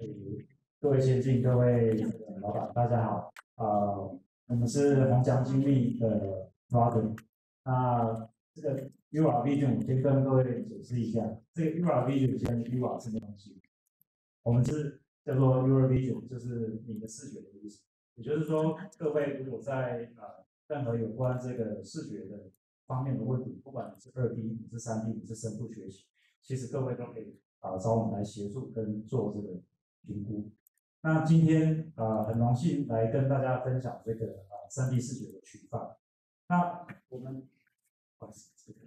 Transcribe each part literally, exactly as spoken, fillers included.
各位先进、各位这个老板，大家好。呃，我们是宏强精密的 Robin。那这个 U R Vision， 我先跟各位解释一下，这个 U R Vision 跟 U R 是什么东西？我们是叫做 U R Vision， 就是你的视觉的意思。也就是说，各位如果在呃任何有关这个视觉的方面的问题，不管你是二 D、你是三 D、你是深度学习，其实各位都可以啊、呃、找我们来协助跟做这个评估。那今天呃很荣幸来跟大家分享这个呃三 D 视觉的取放。那我们，不好意思，这个。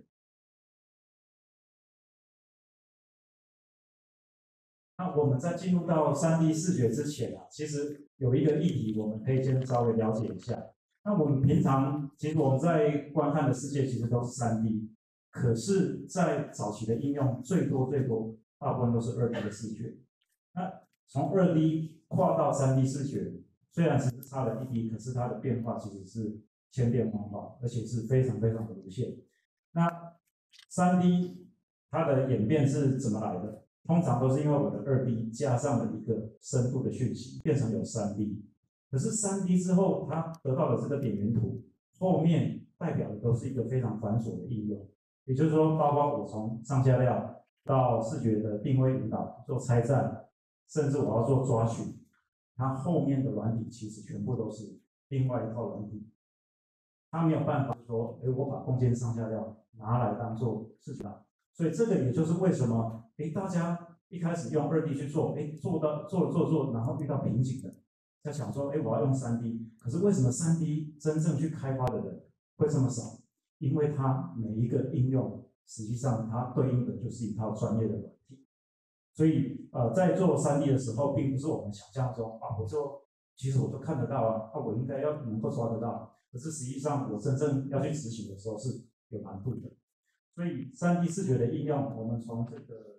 那我们在进入到三 D 视觉之前啊，其实有一个议题我们可以先稍微了解一下。那我们平常其实我们在观看的世界其实都是三 D， 可是，在早期的应用最多最多大部分都是二 D 的视觉。那从二 D 跨到三 D 视觉，虽然只是差了一 D， 可是它的变化其实是千变万化，而且是非常非常的无限。那三 D 它的演变是怎么来的？通常都是因为我的二 D 加上了一个深度的讯息，变成有三 D。可是三 D 之后，它得到了这个点云图，后面代表的都是一个非常繁琐的应用。也就是说，包括我从上下料到视觉的定位引导、做拆站，甚至我要做抓取，它后面的软体其实全部都是另外一套软体。它没有办法说，哎，我把空间上下料拿来当做视觉，所以这个也就是为什么，哎，大家一开始用二 D 去做，哎，做到做做做，然后遇到瓶颈的，在想说，哎，我要用三 D， 可是为什么三 D 真正去开发的人会这么少？因为它每一个应用，实际上它对应的就是一套专业的软体。所以，呃，在做三 D 的时候，并不是我们想象中啊，我就其实我都看得到啊，那、啊、我应该要能够抓得到。可是实际上，我真正要去执行的时候是有难度的。所以，三 D 视觉的应用，我们从这个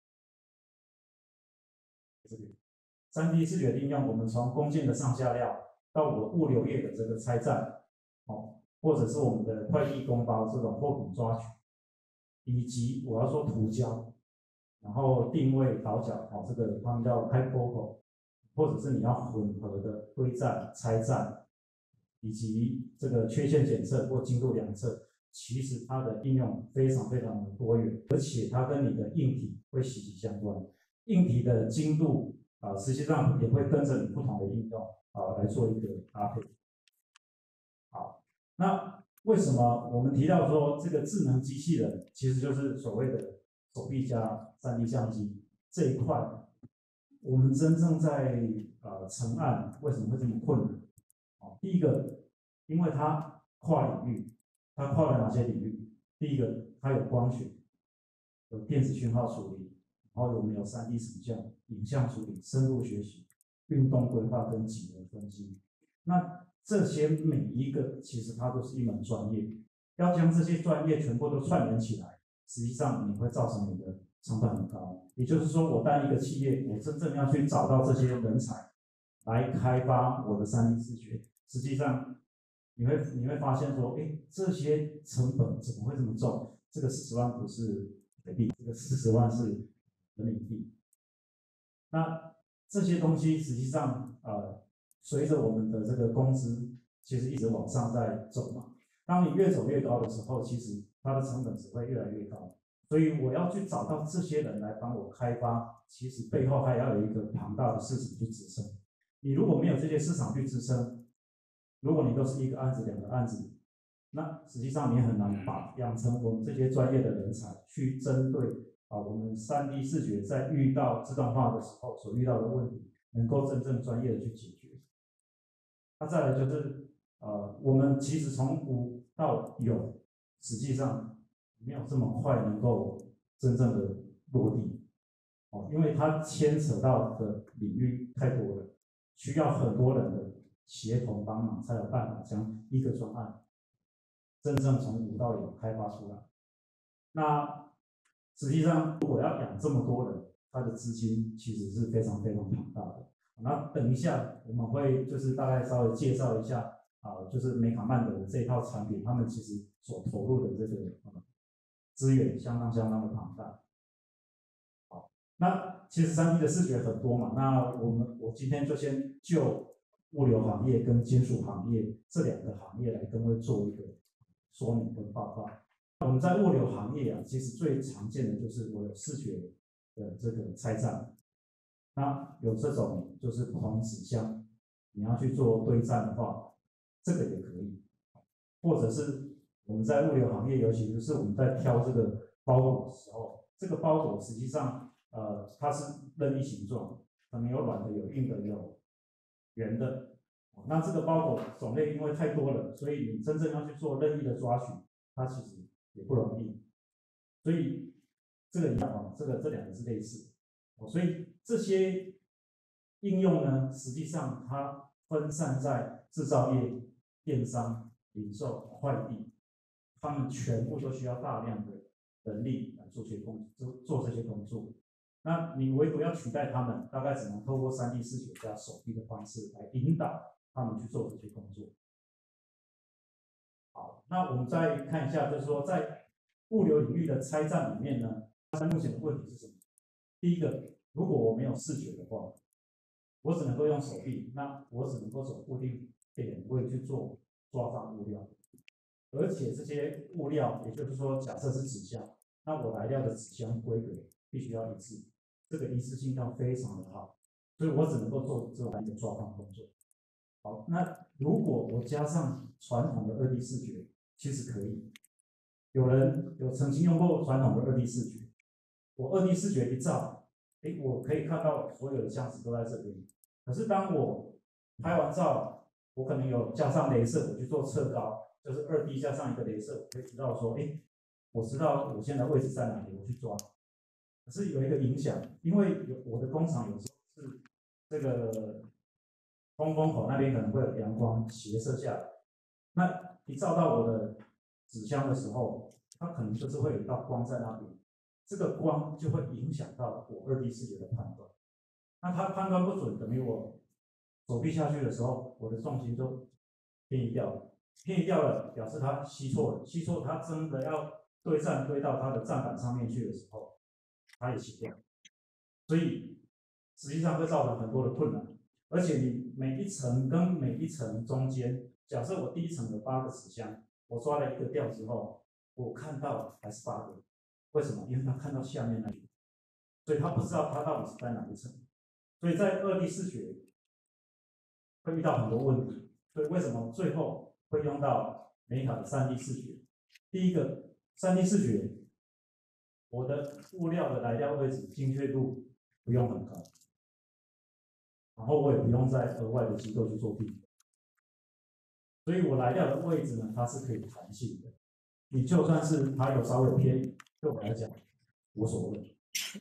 这个三 D 视觉的应用，我们从工件的上下料到我物流业的这个拆站，哦，或者是我们的快递公包这种货品抓取，以及我要做图交。然后定位倒角，哦，这个他们叫开坡口，或者是你要混合的堆栈、拆站，以及这个缺陷检测或精度量测，其实它的应用非常非常的多元，而且它跟你的硬体会息息相关。硬体的精度啊、呃，实际上也会跟着你不同的应用啊、呃、来做一个搭配。好，那为什么我们提到说这个智能机器人其实就是所谓的手臂加三 D 相机这一块，我们真正在呃成案为什么会这么困难？哦，第一个，因为它跨领域，它跨了哪些领域？第一个，它有光学，有电子讯号处理，然后我们有三 D 成像、影像处理、深度学习、运动规划跟几何分析。那这些每一个其实它都是一门专业，要将这些专业全部都串联起来，实际上你会造成你的成本很高。也就是说，我当一个企业，我真正要去找到这些人才来开发我的三 D 视觉，实际上你会你会发现说，哎，这些成本怎么会这么重？这个四十万不是台币，这个四十万是人民币。那这些东西实际上，呃，随着我们的这个工资其实一直往上在走嘛。当你越走越高的时候，其实它的成本只会越来越高。所以我要去找到这些人来帮我开发，其实背后还要有一个庞大的市场去支撑。你如果没有这些市场去支撑，如果你都是一个案子、两个案子，那实际上你很难把养成我们这些专业的人才去针对啊我们三 D 视觉在遇到自动化的时候所遇到的问题，能够真正专业的去解决。那再来就是呃，我们其实从无到有，实际上没有这么快能够真正的落地哦，因为它牵扯到的领域太多了，需要很多人的协同帮忙，才有办法将一个专案真正从无到有开发出来。那实际上，如果要养这么多人，他的资金其实是非常非常庞大的。那等一下我们会就是大概稍微介绍一下啊，就是美卡曼的这一套产品，他们其实所投入的这个资源相当相当的庞大。好，那其实三 D 的视觉很多嘛，那我们我今天就先就物流行业跟金属行业这两个行业来跟各位做一个说明跟报告。我们在物流行业啊，其实最常见的就是我有视觉的这个拆站，那有这种就是不同纸箱，你要去做堆栈的话，这个也可以，或者是我们在物流行业，尤其就是我们在挑这个包裹的时候，这个包裹实际上呃它是任意形状，可能有软的、有硬的、有圆的。那这个包裹种类因为太多了，所以你真正要去做任意的抓取，它其实也不容易。所以这个一样啊，这个这两个是类似。所以这些应用呢，实际上它分散在制造业、电商、零售、快递，他们全部都需要大量的人力来做些工做做这些工作。那你唯独要取代他们，大概只能透过三 D 视觉加手臂的方式来引导他们去做这些工作。好，那我们再看一下，就是说在物流领域的拆站里面呢，它目前的问题是什么？第一个，如果我没有视觉的话，我只能够用手臂，那我只能够走固定点位去做抓放物料，而且这些物料，也就是说，假设是纸箱，那我来料的纸箱规格必须要一致，这个一致性要非常的好，所以我只能够做这样一个抓放工作。好，那如果我加上传统的二 D 视觉，其实可以。有人有曾经用过传统的二 D 视觉，我二 D 视觉一照，哎，我可以看到所有的箱子都在这边。可是当我拍完照，我可能有加上雷射，我去做测高，就是二 D 加上一个雷射，我可以知道说，哎，我知道我现在位置在哪里，我去抓。可是有一个影响，因为有我的工厂有时候是这个通风口那边可能会有阳光斜射下来，那一照到我的纸箱的时候，它可能就是会有一道光在那边，这个光就会影响到我二 D 视觉的判断。那它判断不准，等于我手臂下去的时候，我的重心就偏移掉了，偏移掉了，表示它吸错了，吸错它真的要对站堆到它的站板上面去的时候，它也吸掉，所以实际上会造成很多的困难。而且你每一层跟每一层中间，假设我第一层有八个纸箱，我抓了一个掉之后，我看到还是八个，为什么？因为他看到下面那里，所以他不知道他到底是在哪一层。所以在二 D 视觉会遇到很多问题，所以为什么最后会用到美卡的三 D 视觉？第一个，三 D 视觉，我的物料的来料位置精确度不用很高，然后我也不用再额外的机构去做定，所以我来料的位置呢，它是可以弹性的。你就算是它有稍微偏移，对我来讲无所谓。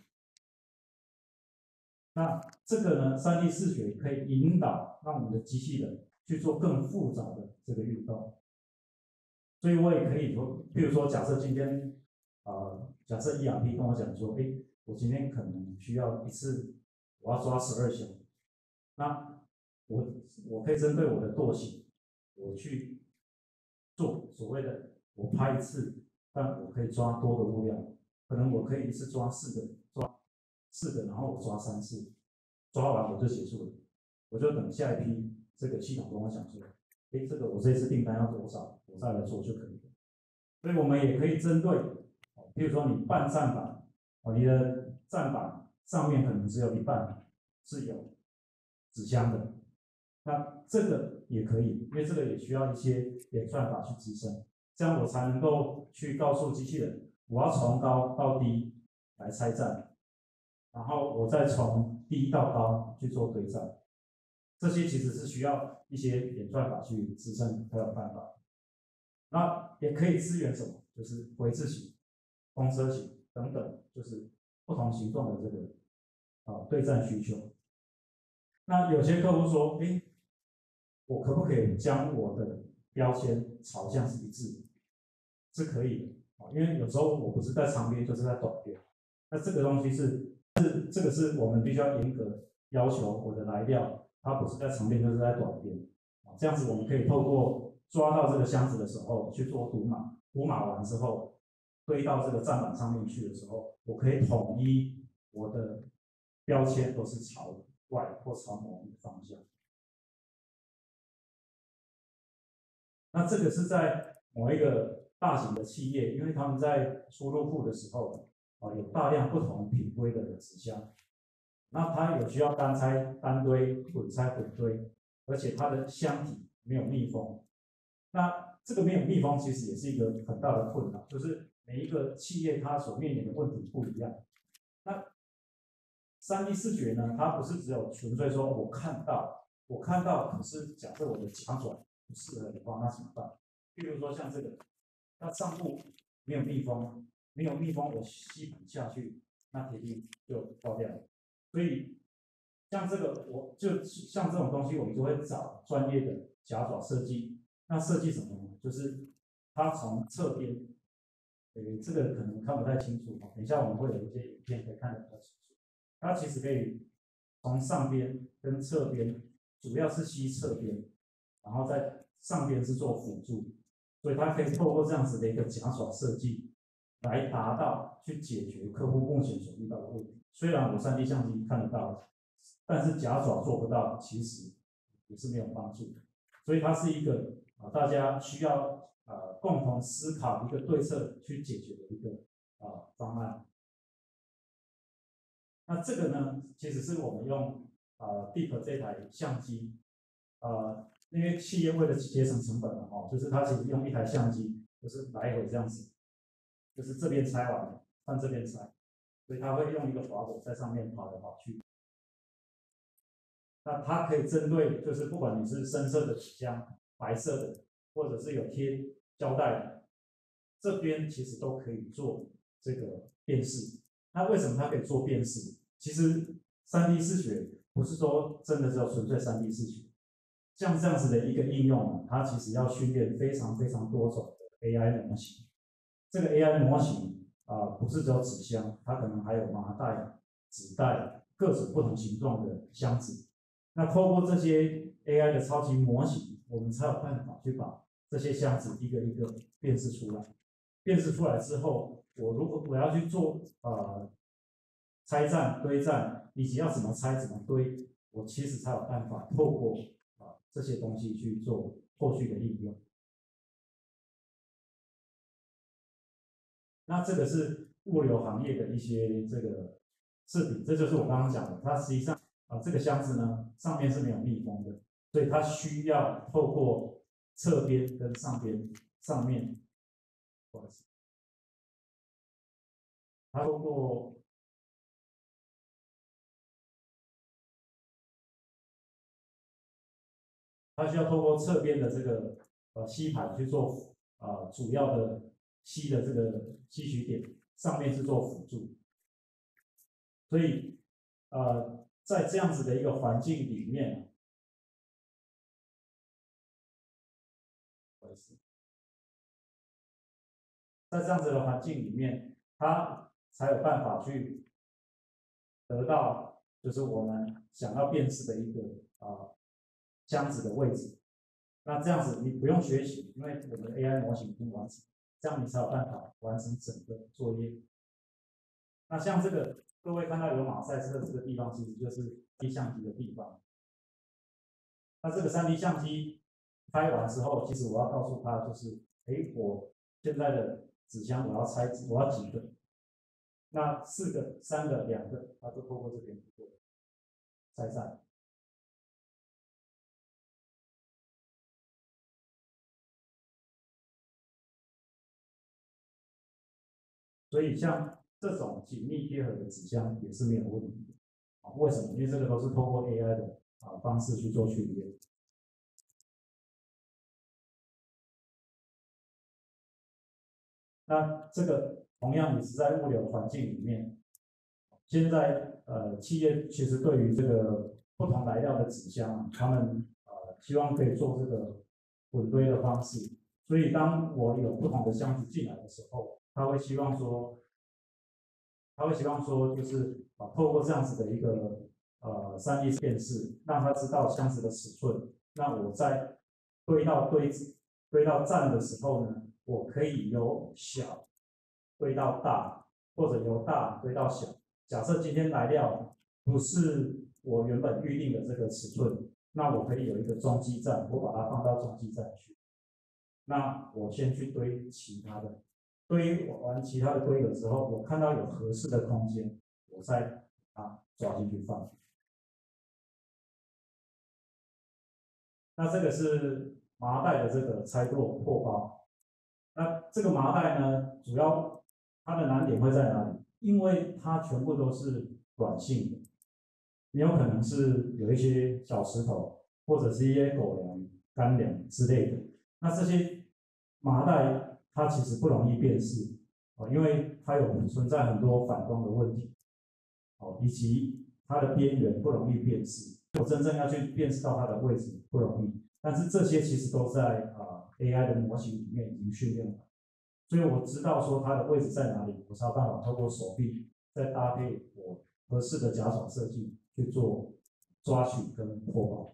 那这个呢 ，三 D 视觉可以引导让我们的机器人去做更复杂的这个运动。所以我也可以说，比如说，假设今天，呃，假设 E R P 跟我讲说，哎，我今天可能需要一次，我要抓十二箱，那我我可以针对我的惰性，我去做所谓的，我拍一次，但我可以抓多个物料，可能我可以一次抓四个，抓四个，然后我抓三次，抓完我就结束了，我就等下一批这个系统跟我讲说，哎，这个我这次订单要多少，我再来做就可以了。所以我们也可以针对，比如说你半站板，你的站板上面可能只有一半是有纸箱的，那这个也可以，因为这个也需要一些演算法去支撑，这样我才能够去告诉机器人，我要从高到低来拆站，然后我再从低到高去做堆栈，这些其实是需要一些演算法去支撑才有办法。那也可以支援什么？就是回字形、风车形等等，就是不同形状的这个啊对战需求。那有些客户说，哎，我可不可以将我的标签朝向是一致的？是可以的啊，因为有时候我不是在长边，就是在短边。那这个东西是是这个是我们必须要严格要求我的来料，它不是在长边就是在短边啊，这样子我们可以透过抓到这个箱子的时候去做读码，读码完之后堆到这个站板上面去的时候，我可以统一我的标签都是朝外或朝某一个方向。那这个是在某一个大型的企业，因为他们在出入库的时候，啊，有大量不同品规的纸箱，那它有需要单拆单堆、混拆混堆，而且它的箱体没有密封。那这个没有密封其实也是一个很大的困难，就是每一个企业它所面临的问题不一样。那三 D 视觉呢，它不是只有纯粹说我看到，我看到，可是假设我的甲转不适合的话，那怎么办？譬如说像这个，那上部没有密封，没有密封，我吸盘下去，那铁定就爆掉了。所以像这个，我就像这种东西，我们就会找专业的夹爪设计。那设计什么呢？就是它从侧边，呃，这个可能看不太清楚，等一下我们会有一些影片可以看得比较清楚。它其实可以从上边跟侧边，主要是吸侧边，然后在上边是做辅助，所以它可以透过这样子的一个夹爪设计，来达到去解决客户目前所遇到的问题。虽然我 三 D 相机看得到，但是夹爪做不到，其实也是没有帮助的。所以它是一个啊，大家需要啊共同思考一个对策去解决的一个啊方案。那这个呢，其实是我们用啊 Deep 这台相机，呃，因为企业为了节省成本嘛，哦，就是它其实用一台相机，就是来回这样子，就是这边拆完了，换这边拆，所以它会用一个滑轨在上面跑来跑去。那它可以针对，就是不管你是深色的纸箱、白色的，或者是有贴胶带的，这边其实都可以做这个辨识。那为什么它可以做辨识？其实 三 D 视觉不是说真的只有纯粹 三 D 视觉，像这样子的一个应用，它其实要训练非常非常多种的 A I 模型。这个 A I 模型啊、呃，不是只有纸箱，它可能还有麻袋、纸袋，各种不同形状的箱子。那透过这些 A I 的超级模型，我们才有办法去把这些箱子一个一个辨识出来。辨识出来之后，我如果我要去做呃拆站、堆站，以及要怎么拆、怎么堆，我其实才有办法透过啊、呃、这些东西去做后续的应用。那这个是物流行业的一些这个视频，这就是我刚刚讲的，它实际上啊、呃、这个箱子呢上面是没有密封的，所以它需要透过侧边跟上边上面，不好意思，它透过它需要透过侧边的这个呃吸盘去做啊、呃、主要的吸的这个吸取点，上面是做辅助，所以呃在这样子的一个环境里面，不好意思，在这样子的环境里面，它才有办法去得到就是我们想要辨识的一个啊、呃、箱子的位置。那这样子你不用学习，因为我们的 A I 模型已经完成，这样你才有办法完成整个作业。那像这个各位看到有马赛克这个地方，其实就是 三 D 相机的地方。那这个 三 D 相机拍完之后，其实我要告诉他就是，哎，我现在的纸箱我要拆，我要几个？那四个、三个、两个，它都透过这边做拆散。所以像这种紧密贴合的纸箱也是没有问题的。啊，为什么？因为这个都是透过 A I 的啊方式去做训练。那这个同样也是在物流环境里面，现在呃企业其实对于这个不同来料的纸箱，他们呃希望可以做这个混堆的方式，所以当我有不同的箱子进来的时候，他会希望说，他会希望说就是啊透过这样子的一个呃 三 D 辨识，让他知道箱子的尺寸，那我在堆到堆堆到站的时候呢，我可以由小堆到大，或者由大堆到小。假设今天来料不是我原本预定的这个尺寸，那我可以有一个中继站，我把它放到中继站去。那我先去堆其他的，堆完其他的规格之后，我看到有合适的空间，我再啊抓进去放。那这个是麻袋的这个拆垛破包。那这个麻袋呢，主要它的难点会在哪里？因为它全部都是软性的，你有可能是有一些小石头，或者是一些狗粮、干粮之类的。那这些麻袋它其实不容易辨识哦，因为它有存在很多反光的问题哦，以及它的边缘不容易辨识。我真正要去辨识到它的位置不容易，但是这些其实都在啊、呃、A I 的模型里面已经训练了，所以我知道说它的位置在哪里，我才有办法透过手臂再搭配我合适的夹爪设计去做抓取跟破包。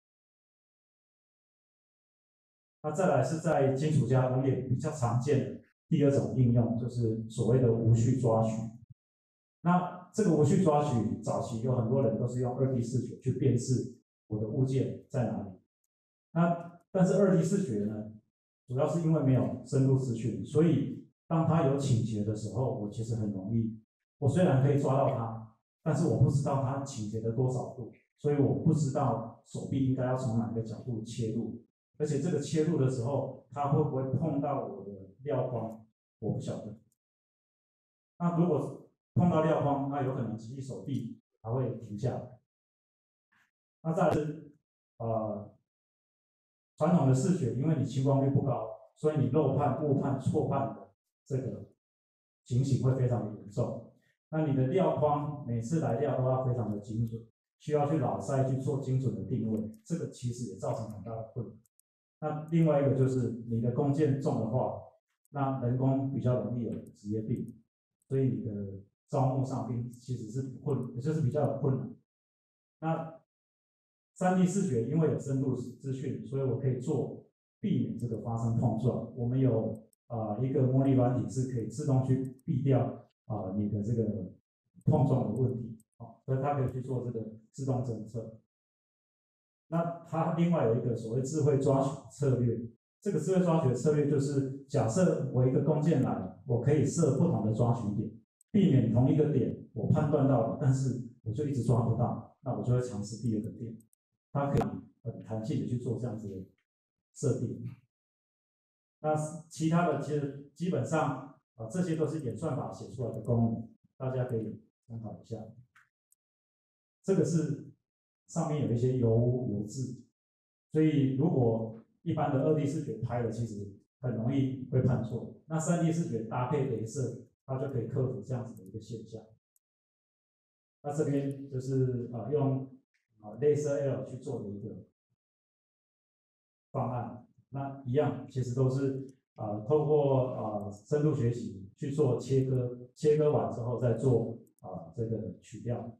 那再来是在金属加工业比较常见的第二种应用，就是所谓的无序抓取。那这个无序抓取，早期有很多人都是用二 D 视觉去辨识我的物件在哪里。那但是二 D 视觉呢，主要是因为没有深度资讯，所以当它有倾斜的时候，我其实很容易，我虽然可以抓到它，但是我不知道它倾斜的多少度，所以我不知道手臂应该要从哪个角度切入，而且这个切入的时候，它会不会碰到我的料框，我不晓得。那如果碰到料框，那有可能机器手臂还会停下来。那再来是呃传统的视觉，因为你青光率不高，所以你漏判、误判、错判的这个情形会非常的严重。那你的料框每次来料都要非常的精准，需要去老塞去做精准的定位，这个其实也造成很大的困难。那另外一个就是你的工件重的话，那人工比较容易有职业病，所以你的招募上兵其实是困，也就是比较有困难。那三 D 视觉因为有深度资讯，所以我可以做避免这个发生碰撞。我们有啊、呃、一个模拟软体是可以自动去避掉啊、呃、你的这个碰撞的问题，哦，所以它可以去做这个自动侦测。那它另外有一个所谓智慧抓取策略，这个智慧抓取的策略就是假设我一个工件来，我可以设不同的抓取点，避免同一个点我判断到了，但是我就一直抓不到，那我就会尝试第二个点。它可以很弹性的去做这样子的设定。那其他的其实基本上啊，这些都是演算法写出来的功能，大家可以参考一下。这个是上面有一些油油渍，所以如果一般的二 D 视觉拍的，其实很容易会判错。那三 D 视觉搭配雷射，它就可以克服这样子的一个现象。那这边就是啊用啊 Laser L 去做的一个方案，那一样其实都是啊、呃、透过啊、呃、深度学习去做切割，切割完之后再做啊、呃、这个取料。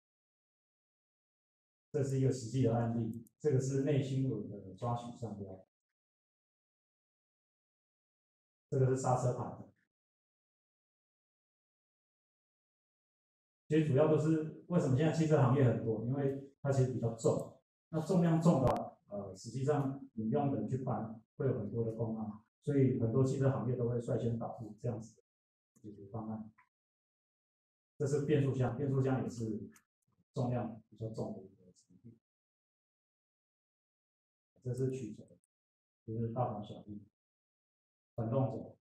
这是一个实际的案例，这个是内心轮的抓取上标，这个是刹车盘的。其实主要都是为什么现在汽车行业很多，因为它其实比较重，那重量重的，呃，实际上你用人去搬会有很多的功耗，所以很多汽车行业都会率先导入这样子的解决方案。这是变速箱，变速箱也是重量比较重的一个产品。这是曲轴，就是大同小异。传动轴。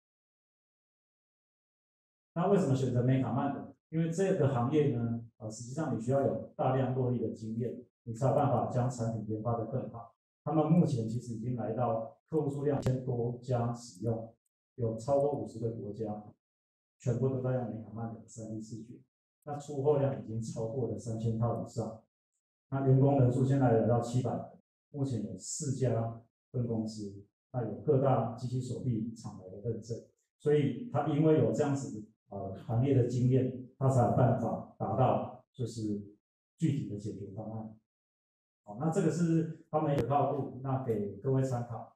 那为什么选择美卡曼的？因为这个行业呢，呃，实际上你需要有大量落地的经验，你才有办法将产品研发得更好。他们目前其实已经来到客户数量一千多家使用，有超过五十个国家，全部都在用美卡曼的三 D 视觉。那出货量已经超过了三千套以上。那员工人数现在来到七百人，目前有四家分公司，那有各大机器手臂厂牌的认证，所以他因为有这样子呃行业的经验，他才有办法达到就是具体的解决方案。好，那这个是他们可靠度，那给各位参考。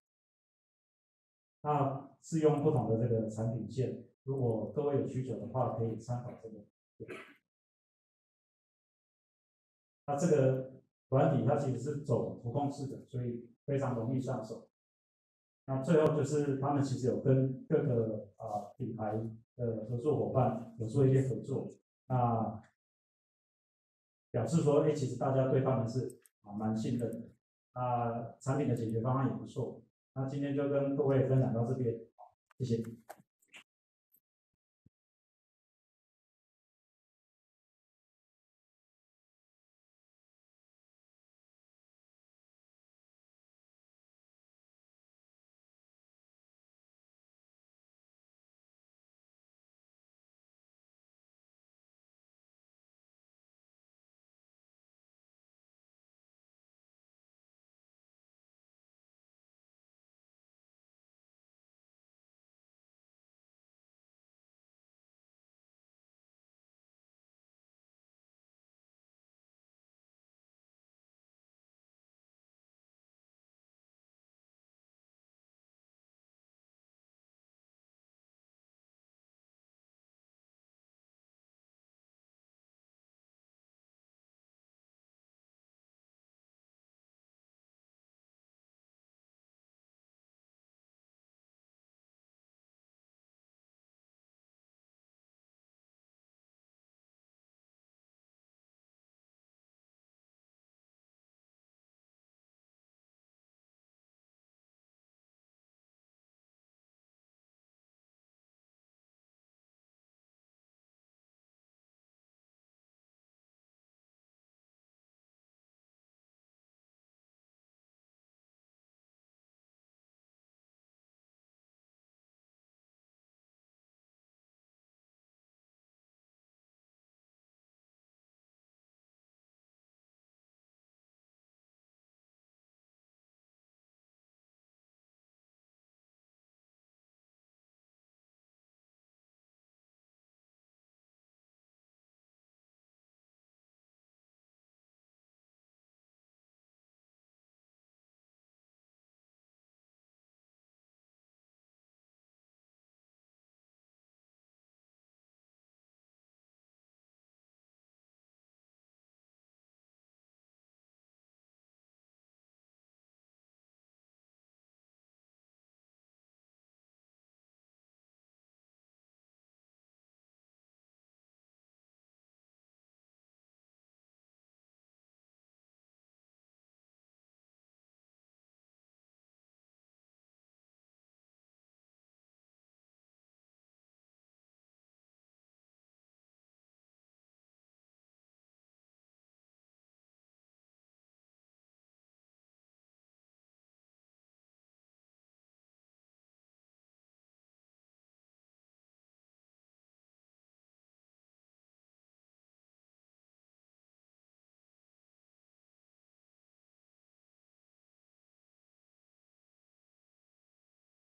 那是用不同的这个产品线，如果各位有需求的话，可以参考这个。 那这个软体它其实是走图控式的，所以非常容易上手。那最后就是他们其实有跟各个啊、呃、品牌的合作伙伴有做一些合作，那表示说，哎，其实大家对他们是啊蛮信任的，啊产品的解决方案也不错。那今天就跟各位分享到这边，谢谢。